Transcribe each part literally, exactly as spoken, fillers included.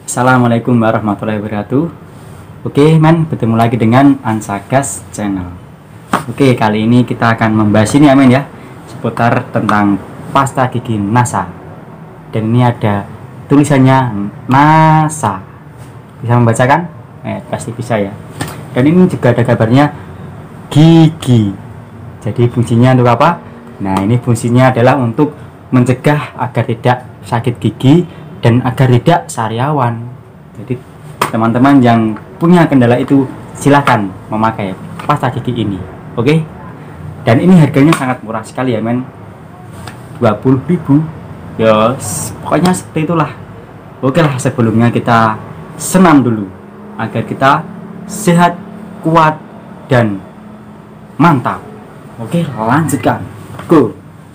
Assalamualaikum warahmatullahi wabarakatuh. Oke men, bertemu lagi dengan Ansagas Channel. Oke, kali ini kita akan membahas ini ya men ya, seputar tentang pasta gigi NASA. Dan ini ada tulisannya NASA. Bisa membacakan? Eh, pasti bisa ya. Dan ini juga ada kabarnya gigi. Jadi fungsinya untuk apa? Nah, ini fungsinya adalah untuk mencegah agar tidak sakit gigi dan agar tidak sariawan. Jadi teman-teman yang punya kendala itu silahkan memakai pasta gigi ini. Oke. Dan ini harganya sangat murah sekali ya men, dua puluh ribu. Ya pokoknya seperti itulah. Oke lah, sebelumnya kita senam dulu agar kita sehat, kuat, dan mantap. Oke, lanjutkan. Go.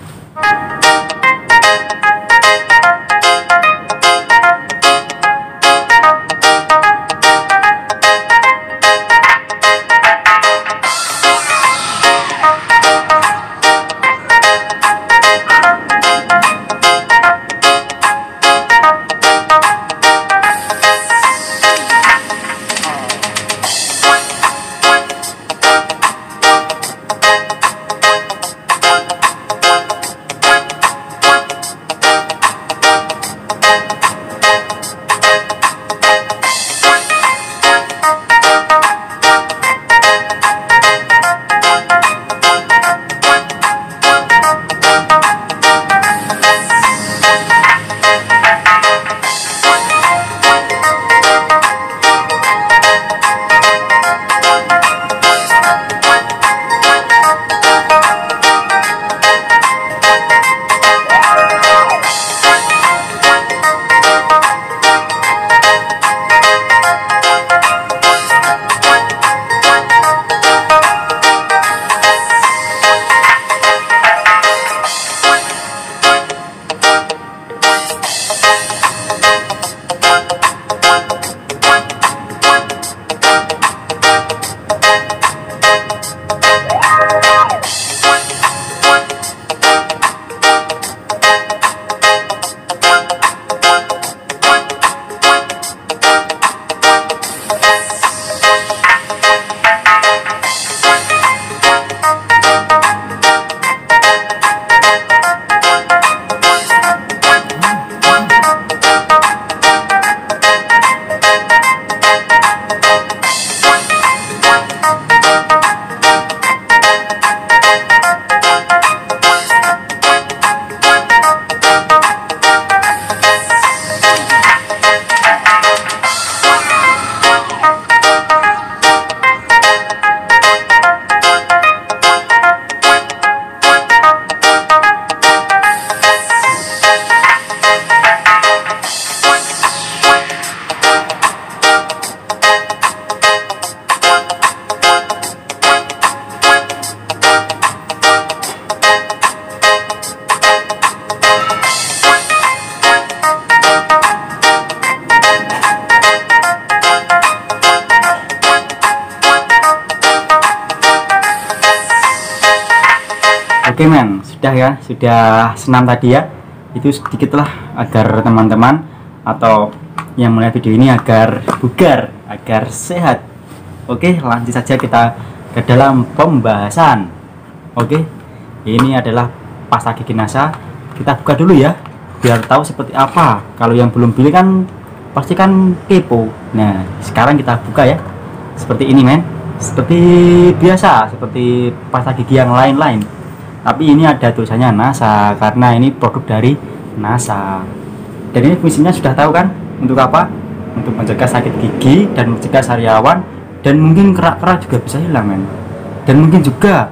Oke men, sudah ya, sudah senam tadi ya. Itu sedikitlah agar teman-teman atau yang melihat video ini agar bugar, agar sehat. Oke, lanjut saja kita ke dalam pembahasan. Oke, ini adalah pasta gigi NASA. Kita buka dulu ya, biar tahu seperti apa. Kalau yang belum beli kan pasti kan kepo. Nah, sekarang kita buka ya. Seperti ini men, seperti biasa, seperti pasta gigi yang lain-lain. Tapi ini ada tulisannya NASA karena ini produk dari NASA. Dan ini fungsinya sudah tahu kan? Untuk apa? Untuk mencegah sakit gigi dan mencegah sariawan, dan mungkin kerak-kerak juga bisa hilang men. Dan mungkin juga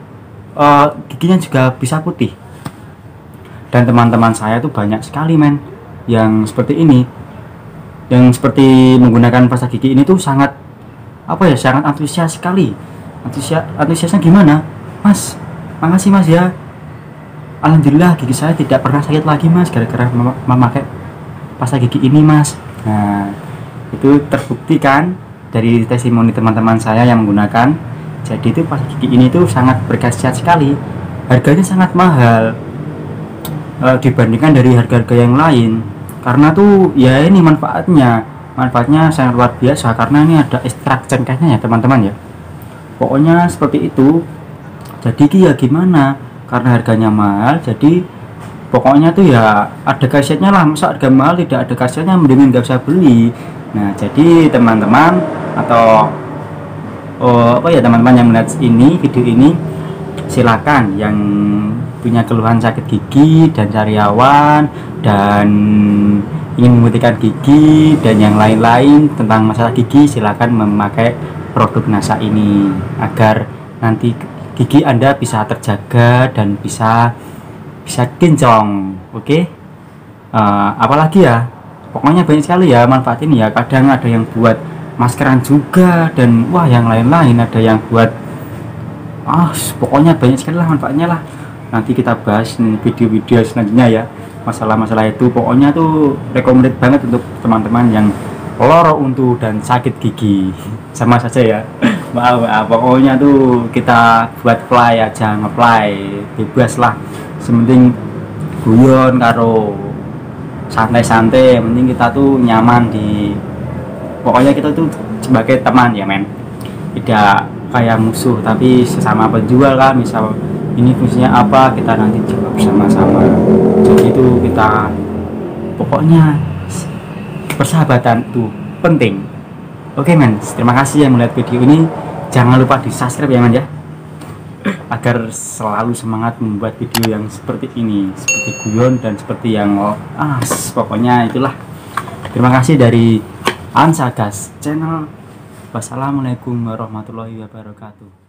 uh, giginya juga bisa putih. Dan teman-teman saya tuh banyak sekali men yang seperti ini, yang seperti menggunakan pasta gigi ini tuh sangat apa ya, sangat antusias sekali. Antusias, antusiasnya gimana mas? Makasih mas ya, alhamdulillah gigi saya tidak pernah sakit lagi mas gara-gara mem memakai pasta gigi ini mas. Nah, itu terbukti kan dari testimoni teman-teman saya yang menggunakan. Jadi itu pasta gigi ini tuh sangat berkhasiat sekali, harganya sangat mahal e, dibandingkan dari harga-harga yang lain, karena tuh ya ini manfaatnya manfaatnya sangat luar biasa karena ini ada ekstrak cengkehnya ya teman-teman ya. Pokoknya seperti itu. Jadi ya gimana, karena harganya mahal, jadi pokoknya tuh ya ada kasetnya lah. Masa harga mahal tidak ada kasetnya, mendingan nggak usah beli. Nah jadi teman-teman atau oh, apa ya teman-teman yang melihat ini video ini, silakan yang punya keluhan sakit gigi dan sariawan dan ingin memutihkan gigi dan yang lain-lain tentang masalah gigi, silakan memakai produk NASA ini agar nanti gigi Anda bisa terjaga dan bisa bisa kinclong. Oke, okay? uh, apalagi ya, pokoknya banyak sekali ya manfaat ini ya. Kadang ada yang buat maskeran juga dan wah yang lain-lain, ada yang buat ah pokoknya banyak sekali lah manfaatnya lah. Nanti kita bahas video-video selanjutnya ya masalah-masalah itu. Pokoknya tuh recommended banget untuk teman-teman yang loro untu dan sakit gigi. Sama saja ya. Maaf, maaf, pokoknya tuh kita buat fly aja, nge-fly bebas lah, sementing guyon karo santai-santai, mending kita tuh nyaman di, pokoknya kita tuh sebagai teman ya men, tidak kayak musuh tapi sesama penjual kan. Misal ini fungsinya apa, kita nanti coba bersama-sama. Jadi itu kita pokoknya persahabatan tuh penting. Oke men, terima kasih yang melihat video ini. Jangan lupa di subscribe ya men ya, agar selalu semangat membuat video yang seperti ini, seperti guyon dan seperti yang ah pokoknya itulah. Terima kasih dari Ansagas Channel. Wassalamualaikum warahmatullahi wabarakatuh.